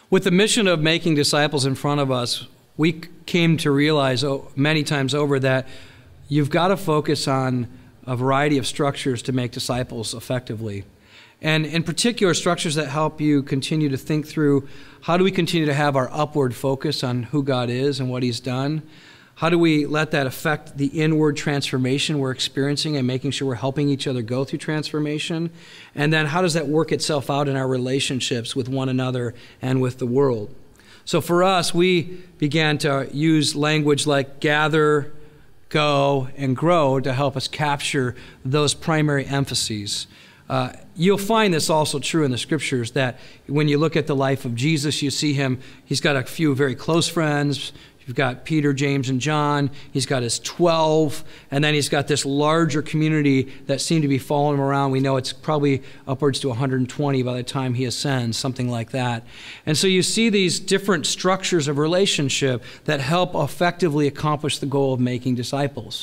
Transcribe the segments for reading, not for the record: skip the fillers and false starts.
With the mission of making disciples in front of us, we came to realize many times over that you've got to focus on a variety of structures to make disciples effectively. And in particular, structures that help you continue to think through how do we continue to have our upward focus on who God is and what He's done? How do we let that affect the inward transformation we're experiencing and making sure we're helping each other go through transformation? And then how does that work itself out in our relationships with one another and with the world? So for us, we began to use language like gather, go, and grow to help us capture those primary emphases. You'll find this also true in the Scriptures, that when you look at the life of Jesus, you see him, he's got a few very close friends. You've got Peter, James, and John. He's got his 12, and then he's got this larger community that seem to be following him around. We know it's probably upwards to 120 by the time he ascends, something like that. And so you see these different structures of relationship that help effectively accomplish the goal of making disciples.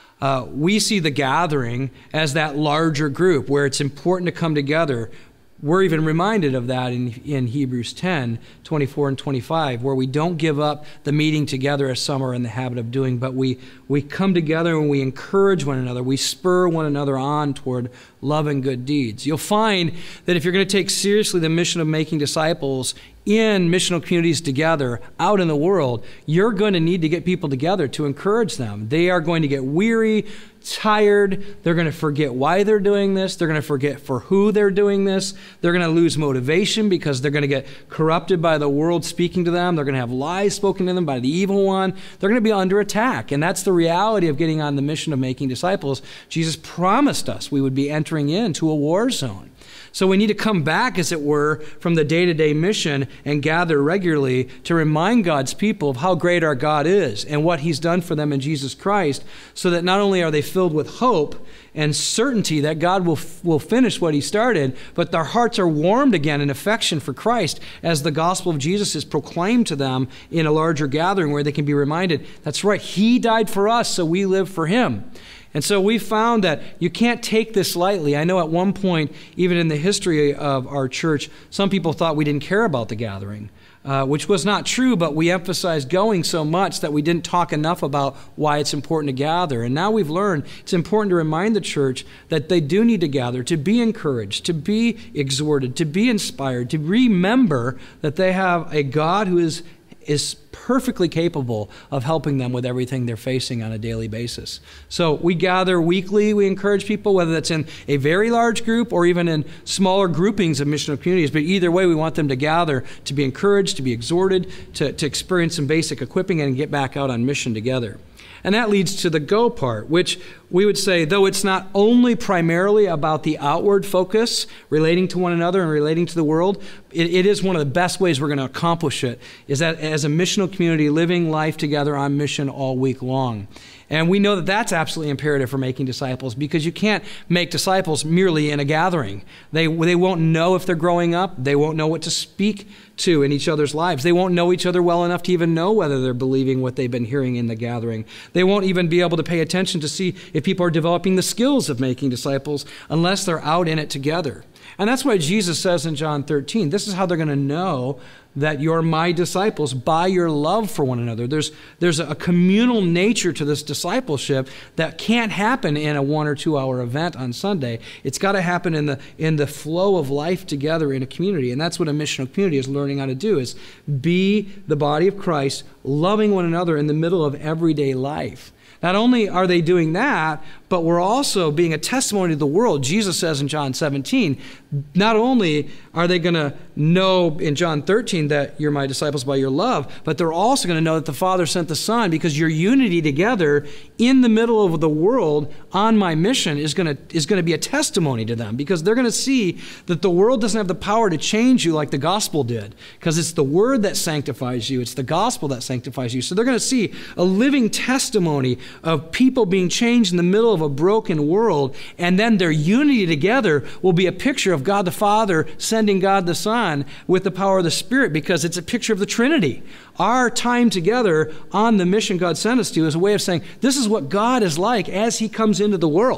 We see the gathering as that larger group where it's important to come together. We're even reminded of that in Hebrews 10, 24 and 25, where we don't give up the meeting together as some are in the habit of doing, but we come together and we encourage one another. We spur one another on toward love and good deeds. You'll find that if you're going to take seriously the mission of making disciples in missional communities together out in the world, you're going to need to get people together to encourage them. They are going to get weary, tired. They're going to forget why they're doing this. They're going to forget for who they're doing this. They're going to lose motivation because they're going to get corrupted by the world speaking to them. They're going to have lies spoken to them by the evil one. They're going to be under attack. And that's the reality of getting on the mission of making disciples. Jesus promised us we would be entering into a war zone. So we need to come back, as it were, from the day-to-day mission and gather regularly to remind God's people of how great our God is and what He's done for them in Jesus Christ, so that not only are they filled with hope and certainty that God will finish what He started, but their hearts are warmed again in affection for Christ as the gospel of Jesus is proclaimed to them in a larger gathering where they can be reminded, that's right, He died for us, so we live for Him. And so we found that you can't take this lightly. I know at one point, even in the history of our church, some people thought we didn't care about the gathering, which was not true, but we emphasized going so much that we didn't talk enough about why it's important to gather. And now we've learned it's important to remind the church that they do need to gather, to be encouraged, to be exhorted, to be inspired, to remember that they have a God who is perfectly capable of helping them with everything they're facing on a daily basis. So we gather weekly. We encourage people, whether that's in a very large group or even in smaller groupings of missional communities. But either way, we want them to gather, to be encouraged, to be exhorted, to experience some basic equipping and get back out on mission together. And that leads to the go part, which we would say, though it's not only primarily about the outward focus, relating to one another and relating to the world, it is one of the best ways we're going to accomplish it, is that as a missional community, living life together on mission all week long. And we know that that's absolutely imperative for making disciples, because you can't make disciples merely in a gathering. They won't know if they're growing up. They won't know what to speak to in each other's lives. They won't know each other well enough to even know whether they're believing what they've been hearing in the gathering. They won't even be able to pay attention to see if people are developing the skills of making disciples unless they're out in it together. And that's why Jesus says in John 13, this is how they're going to know that you're my disciples, by your love for one another. There's a communal nature to this discipleship that can't happen in a 1 or 2 hour event on Sunday. It's got to happen in the flow of life together in a community. And that's what a missional community is learning how to do, is be the body of Christ, loving one another in the middle of everyday life. Not only are they doing that, but we're also being a testimony to the world. Jesus says in John 17, not only are they going to know in John 13 that you're my disciples by your love, but they're also going to know that the Father sent the Son, because your unity together in the middle of the world on my mission is going to be a testimony to them, because they're going to see that the world doesn't have the power to change you like the gospel did, because it's the word that sanctifies you. It's the gospel that sanctifies you. So they're going to see a living testimony of people being changed in the middle of a broken world, and then their unity together will be a picture of God the Father sending God the Son with the power of the Spirit, because it's a picture of the Trinity. Our time together on the mission God sent us to is a way of saying this is what God is like as He comes into the world.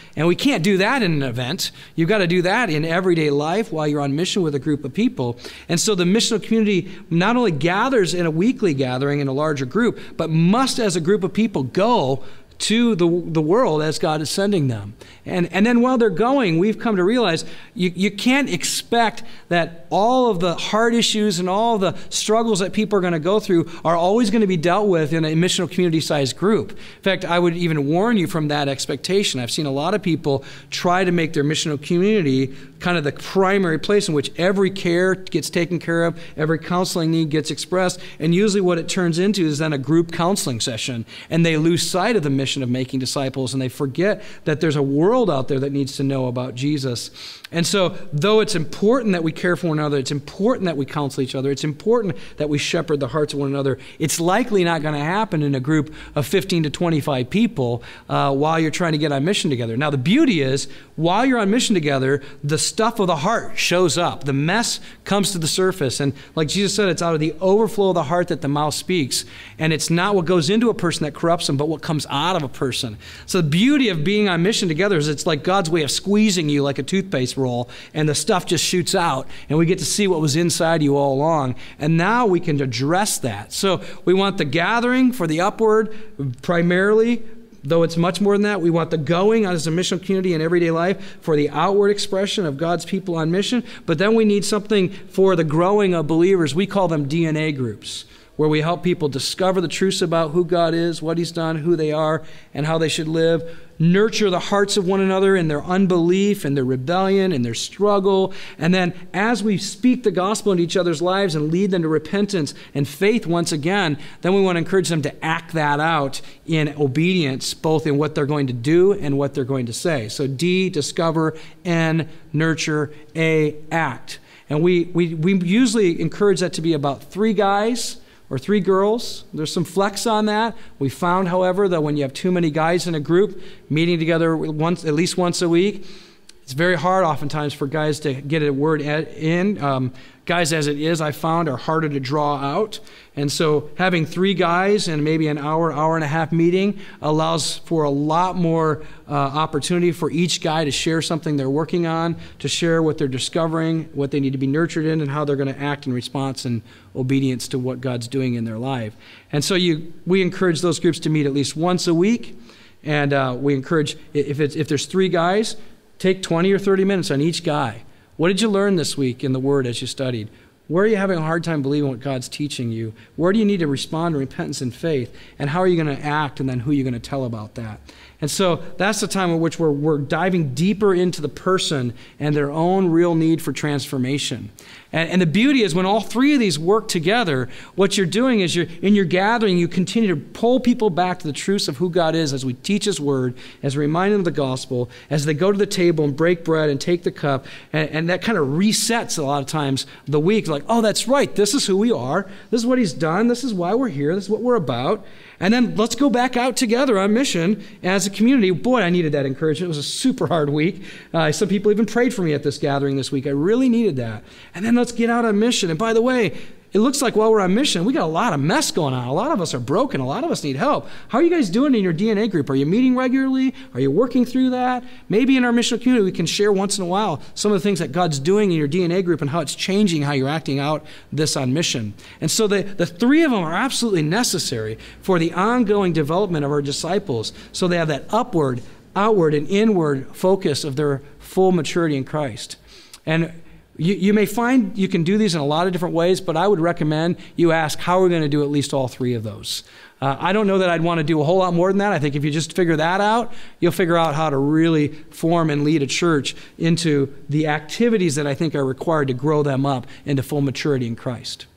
And we can't do that in an event. You've got to do that in everyday life while you're on mission with a group of people. And so the missional community not only gathers in a weekly gathering in a larger group, but must, as a group of people, go to the world as God is sending them. And then while they're going, we've come to realize you can't expect that all of the hard issues and all the struggles that people are going to go through are always going to be dealt with in a missional community-sized group. In fact, I would even warn you from that expectation. I've seen a lot of people try to make their missional community kind of the primary place in which every care gets taken care of, every counseling need gets expressed, and usually what it turns into is then a group counseling session, and they lose sight of the mission of making disciples, and they forget that there's a world out there that needs to know about Jesus. And so, though it's important that we care for one another, it's important that we counsel each other, it's important that we shepherd the hearts of one another, it's likely not going to happen in a group of 15 to 25 people while you're trying to get on mission together. Now, the beauty is, while you're on mission together, the stuff of the heart shows up. The mess comes to the surface. And like Jesus said, it's out of the overflow of the heart that the mouth speaks. And it's not what goes into a person that corrupts them, but what comes out of a person. So the beauty of being on mission together is it's like God's way of squeezing you like a toothpaste roll, and the stuff just shoots out, and we get to see what was inside you all along. And now we can address that. So we want the gathering for the upward primarily. Though it's much more than that, we want the going as a missional community in everyday life for the outward expression of God's people on mission. But then we need something for the growing of believers. We call them DNA groups, where we help people discover the truths about who God is, what He's done, who they are, and how they should live. Nurture the hearts of one another in their unbelief and their rebellion and their struggle. And then as we speak the gospel into each other's lives and lead them to repentance and faith once again, then we want to encourage them to act that out in obedience, both in what they're going to do and what they're going to say. So D, discover, N, nurture, A, act. And we usually encourage that to be about 3 guys or 3 girls. There's some flex on that. We found, however, that when you have too many guys in a group meeting together at least once a week, it's very hard oftentimes for guys to get a word in. Guys, as it is, I found, are harder to draw out. And so having 3 guys and maybe an hour, hour and a half meeting allows for a lot more opportunity for each guy to share something they're working on, to share what they're discovering, what they need to be nurtured in, and how they're going to act in response and obedience to what God's doing in their life. And so we encourage those groups to meet at least once a week. And we encourage, if there's 3 guys, take 20 or 30 minutes on each guy. What did you learn this week in the Word as you studied? Where are you having a hard time believing what God's teaching you? Where do you need to respond to repentance and faith? And how are you going to act? And then who are you going to tell about that? And so that's the time in which we're diving deeper into the person and their own real need for transformation. And the beauty is when all 3 of these work together, what you're doing is in your gathering, you continue to pull people back to the truths of who God is as we teach His Word, as we remind them of the gospel, as they go to the table and break bread and take the cup. And that kind of resets a lot of times the week. Like, oh, that's right. This is who we are. This is what He's done. This is why we're here. This is what we're about. And then let's go back out together on mission as a community. Boy, I needed that encouragement. It was a super hard week. Some people even prayed for me at this gathering this week. I really needed that. And then let's get out on mission. And by the way, it looks like while we're on mission, we got a lot of mess going on. A lot of us are broken. A lot of us need help. How are you guys doing in your DNA group? Are you meeting regularly? Are you working through that? Maybe in our missional community, we can share once in a while some of the things that God's doing in your DNA group and how it's changing how you're acting out this on mission. And so the 3 of them are absolutely necessary for the ongoing development of our disciples, so they have that upward, outward, and inward focus of their full maturity in Christ. And you may find you can do these in a lot of different ways, but I would recommend you ask, how are we going to do at least all 3 of those? I don't know that I'd want to do a whole lot more than that. I think if you just figure that out, you'll figure out how to really form and lead a church into the activities that I think are required to grow them up into full maturity in Christ.